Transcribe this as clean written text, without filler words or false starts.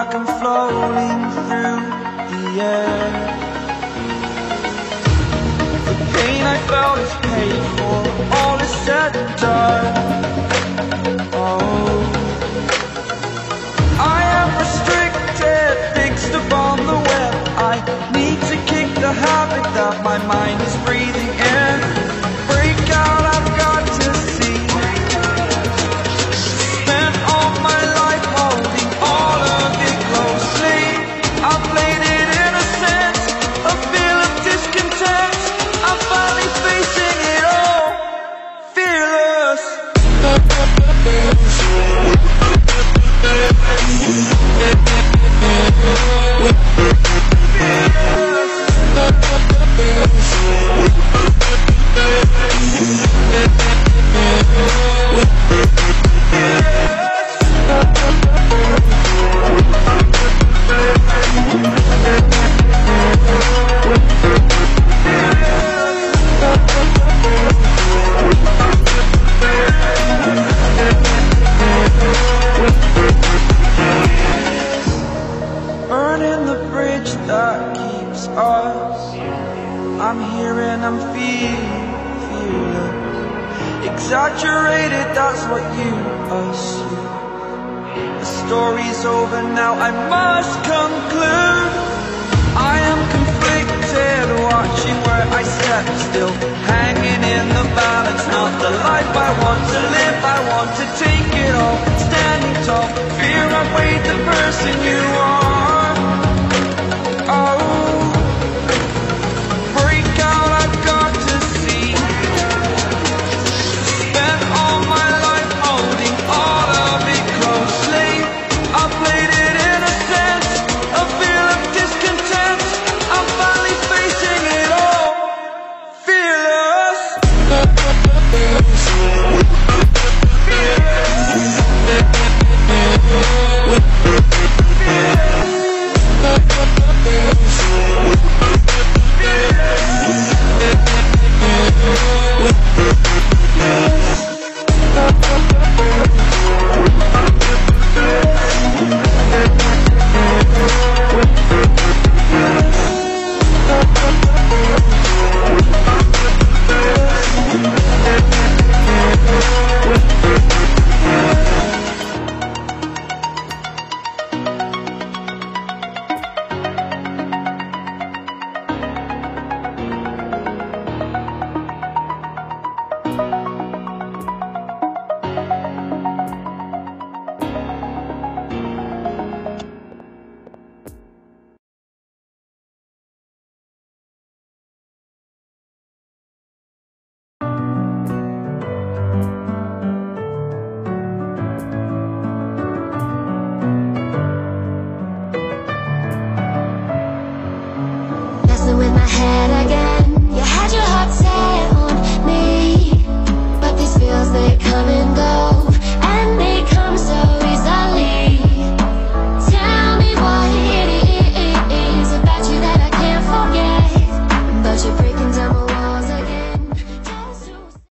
like I'm floating through the air. The pain I felt is paid for, all is said and done. Oh, I am restricted, fixed upon the web. I need to kick the habit that my mind is breathing in. Break out, I've got to see. Spent all my life holding all of it closely. I played it innocent, a feel of discontent. I'm finally facing it all, fearless. Burning the bridge that keeps us. I'm here and I'm feeling exaggerated, that's what you assume. The story's over now, I must conclude. I am conflicted, watching where I step still, hanging in the balance. Not the life I want to live, I want to take it all. Standing tall, fear I weighed the person you